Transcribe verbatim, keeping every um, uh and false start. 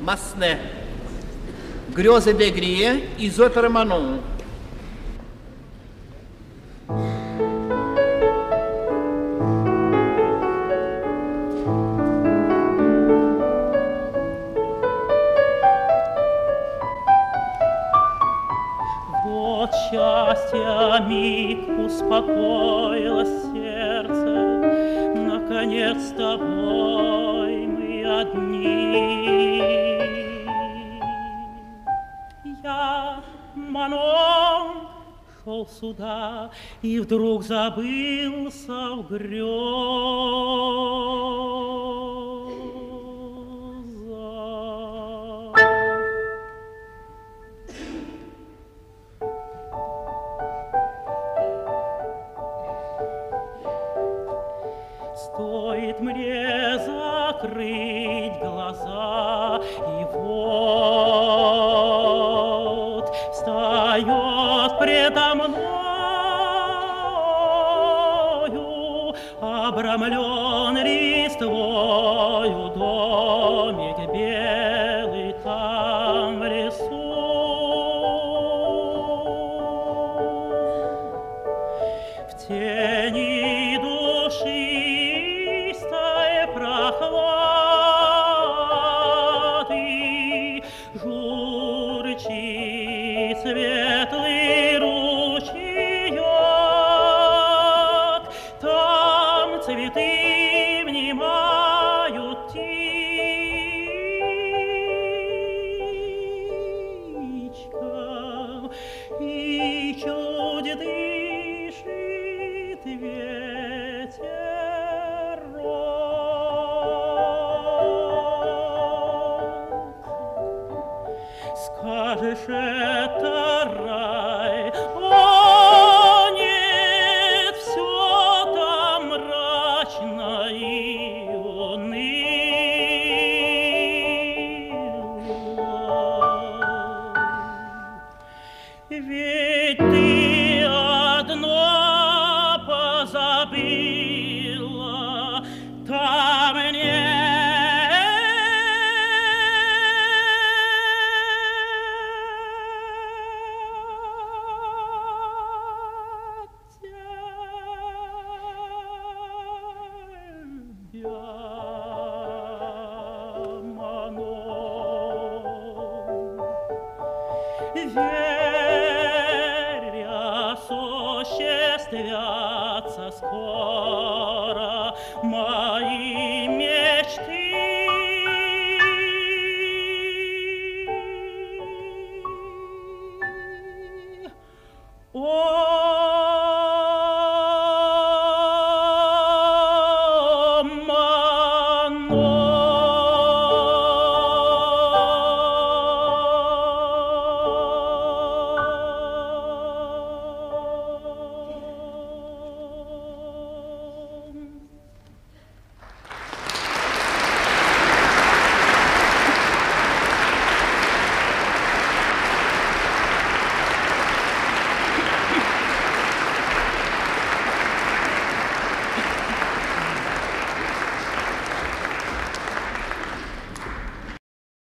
Масне. Грезы де Грие и Зотер Ману. Вот счастья миг успокоилось сердце, наконец с тобой мы одни. Я, Манон, шел сюда и вдруг забылся в грезах. Стоит мне закрыть глаза, и вот встает предо мною обрамлен листвою домик белый там в лесу. В тени душистой прохлады журчит светлый ручеек, там цветы внимают птичкам, и чуть дышит ветерок. Скажешь, это рай? О, нет, все там мрачно и уныло. Ведь ты одно позабыла, там верь, осуществятся скоро мои